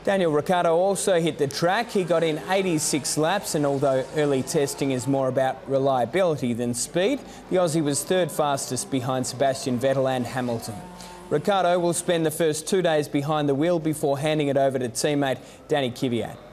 Daniel Ricciardo also hit the track. He got in 86 laps, and although early testing is more about reliability than speed, the Aussie was third fastest behind Sebastian Vettel and Hamilton. Ricciardo will spend the first 2 days behind the wheel before handing it over to teammate Danny Kvyat.